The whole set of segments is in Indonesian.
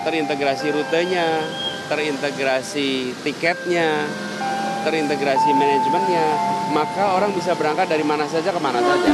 terintegrasi rutenya, terintegrasi tiketnya, terintegrasi manajemennya, maka orang bisa berangkat dari mana saja ke mana saja.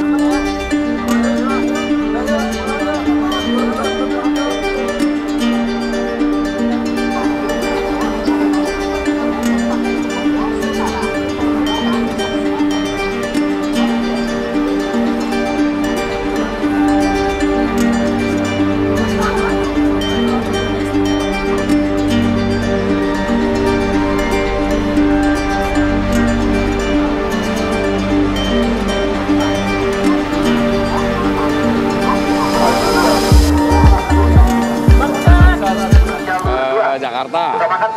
Jakarta.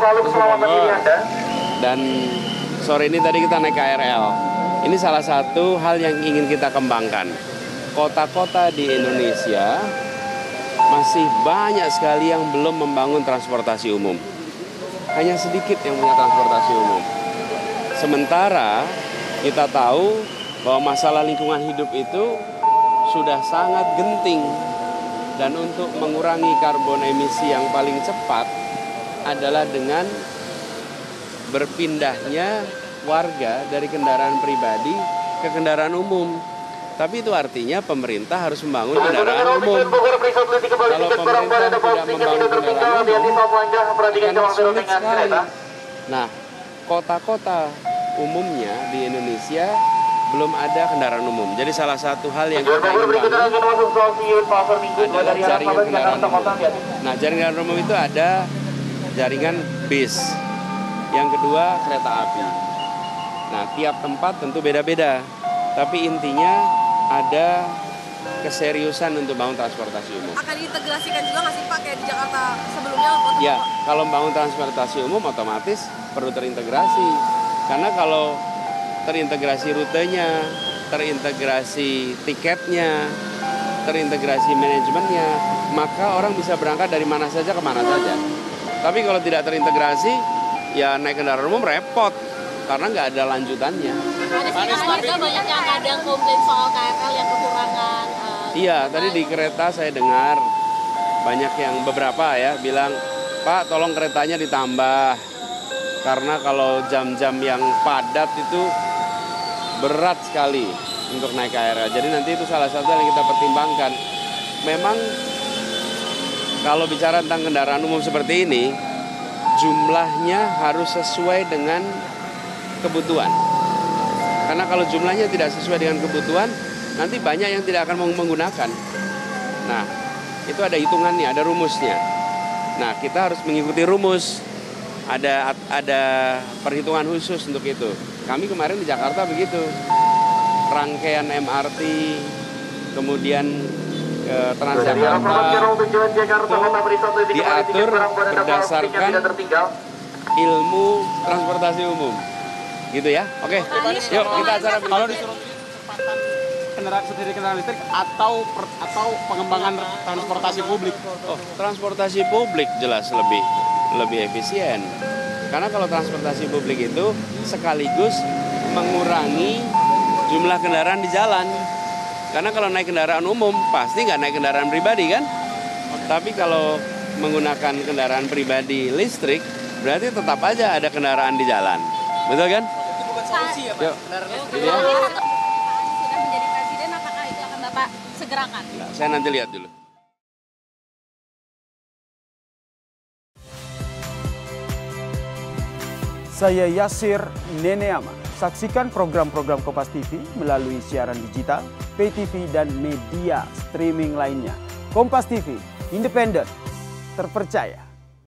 Dan sore ini tadi kita naik KRL. Ini salah satu hal yang ingin kita kembangkan. Kota-kota di Indonesia masih banyak sekali yang belum membangun transportasi umum. Hanya sedikit yang punya transportasi umum. Sementara kita tahu bahwa masalah lingkungan hidup itu sudah sangat genting. Dan untuk mengurangi karbon emisi yang paling cepat adalah dengan berpindahnya warga dari kendaraan pribadi ke kendaraan umum. Tapi itu artinya pemerintah harus membangun kendaraan umum. Kalau pemerintah tidak membangun kendaraan umum, akan sulit sekali. Nah, kota-kota umumnya di Indonesia belum ada kendaraan umum. Jadi salah satu hal yang kita ingin bangun adalah jaringan kendaraan umum. Nah, jaringan umum itu ada jaringan bis. Yang kedua, kereta api. Nah, tiap tempat tentu beda-beda. Tapi intinya ada keseriusan untuk bangun transportasi umum. Akan diintegrasikan juga nggak sih Pak kayak di Jakarta sebelumnya? Ya, kalau bangun transportasi umum otomatis perlu terintegrasi. Karena kalau terintegrasi rutenya, terintegrasi tiketnya, terintegrasi manajemennya, maka orang bisa berangkat dari mana saja ke mana saja. Tapi kalau tidak terintegrasi, ya naik kendaraan umum repot karena nggak ada lanjutannya. Ada warga banyak yang kadang komplain soal KRL yang kekurangan. Iya, tadi di kereta saya dengar banyak yang beberapa ya bilang, Pak tolong keretanya ditambah karena kalau jam-jam yang padat itu berat sekali untuk naik KRL. Jadi nanti itu salah satu yang kita pertimbangkan. Memang kalau bicara tentang kendaraan umum seperti ini, jumlahnya harus sesuai dengan kebutuhan. Karena kalau jumlahnya tidak sesuai dengan kebutuhan, nanti banyak yang tidak akan menggunakan. Nah, itu ada hitungannya, ada rumusnya. Nah, kita harus mengikuti rumus. Ada perhitungan khusus untuk itu. Kami kemarin di Jakarta begitu. Rangkaian MRT, kemudian Transjakarta itu diatur berdasarkan ilmu transportasi umum. Gitu ya. Oke. Yuk kita acara. Kalau disuruh kendaraan listrik atau pengembangan transportasi publik. Oh, transportasi publik jelas lebih efisien. Karena kalau transportasi publik itu sekaligus mengurangi jumlah kendaraan di jalan. Karena kalau naik kendaraan umum pasti nggak naik kendaraan pribadi kan. Tapi kalau menggunakan kendaraan pribadi listrik berarti tetap aja ada kendaraan di jalan. Betul kan? Itu bukan solusi ya Pak? Kendaraan listrik. Kalau Pak Anies sudah menjadi presiden, apakah itu akan Bapak segerakan? Nah, saya nanti lihat dulu. Saya Yasir Neneama. Saksikan program-program Kompas TV melalui siaran digital, pay TV, dan media streaming lainnya. Kompas TV, independen, terpercaya.